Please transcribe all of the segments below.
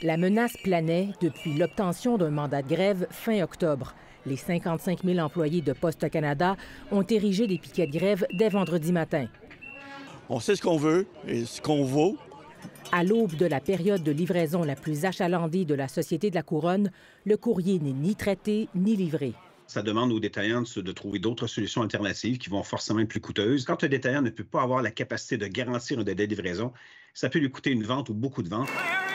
La menace planait depuis l'obtention d'un mandat de grève fin octobre. Les 55 000 employés de Poste Canada ont érigé des piquets de grève dès vendredi matin. On sait ce qu'on veut et ce qu'on vaut. À l'aube de la période de livraison la plus achalandée de la Société de la Couronne, le courrier n'est ni traité ni livré. Ça demande aux détaillants de trouver d'autres solutions alternatives qui vont forcément être plus coûteuses. Quand un détaillant ne peut pas avoir la capacité de garantir un délai de livraison, ça peut lui coûter une vente ou beaucoup de ventes.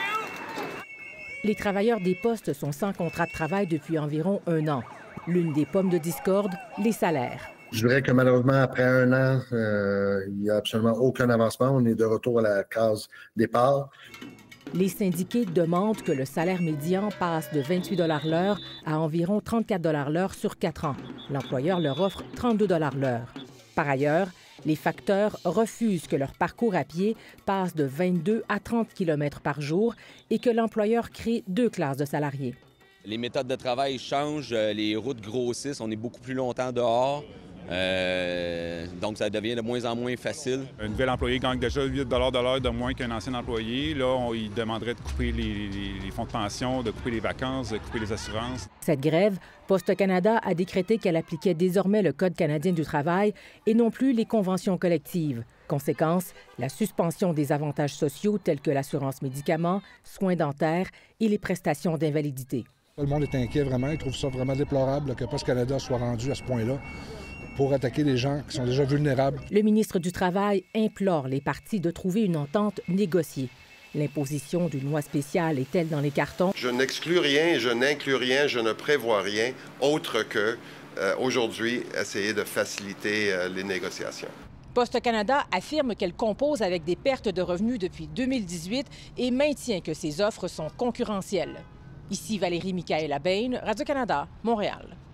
Les travailleurs des postes sont sans contrat de travail depuis environ 1 an. L'une des pommes de discorde, les salaires. Je dirais que malheureusement, après 1 an, il n'y a absolument aucun avancement. On est de retour à la case départ. Les syndiqués demandent que le salaire médian passe de 28 $ l'heure à environ 34 $ l'heure sur 4 ans. L'employeur leur offre 32 $ l'heure. Par ailleurs, les facteurs refusent que leur parcours à pied passe de 22 à 30 km par jour et que l'employeur crée 2 classes de salariés. Les méthodes de travail changent, les routes grossissent, on est beaucoup plus longtemps dehors. Donc, ça devient de moins en moins facile. Un nouvel employé gagne déjà 8 $ de l'heure de moins qu'un ancien employé. Là, il demanderait de couper les fonds de pension, de couper les vacances, de couper les assurances. Cette grève, Poste Canada a décrété qu'elle appliquait désormais le Code canadien du travail et non plus les conventions collectives. Conséquence, la suspension des avantages sociaux tels que l'assurance médicaments, soins dentaires et les prestations d'invalidité. Le monde est inquiet vraiment. Il trouve ça vraiment déplorable que Poste Canada soit rendu à ce point-là pour attaquer des gens qui sont déjà vulnérables. Le ministre du Travail implore les partis de trouver une entente négociée. L'imposition d'une loi spéciale est-elle dans les cartons? Je n'exclus rien, je n'inclus rien, je ne prévois rien autre que, aujourd'hui, essayer de faciliter les négociations. Poste Canada affirme qu'elle compose avec des pertes de revenus depuis 2018 et maintient que ses offres sont concurrentielles. Ici Valérie Michaëla Bain, Radio-Canada, Montréal.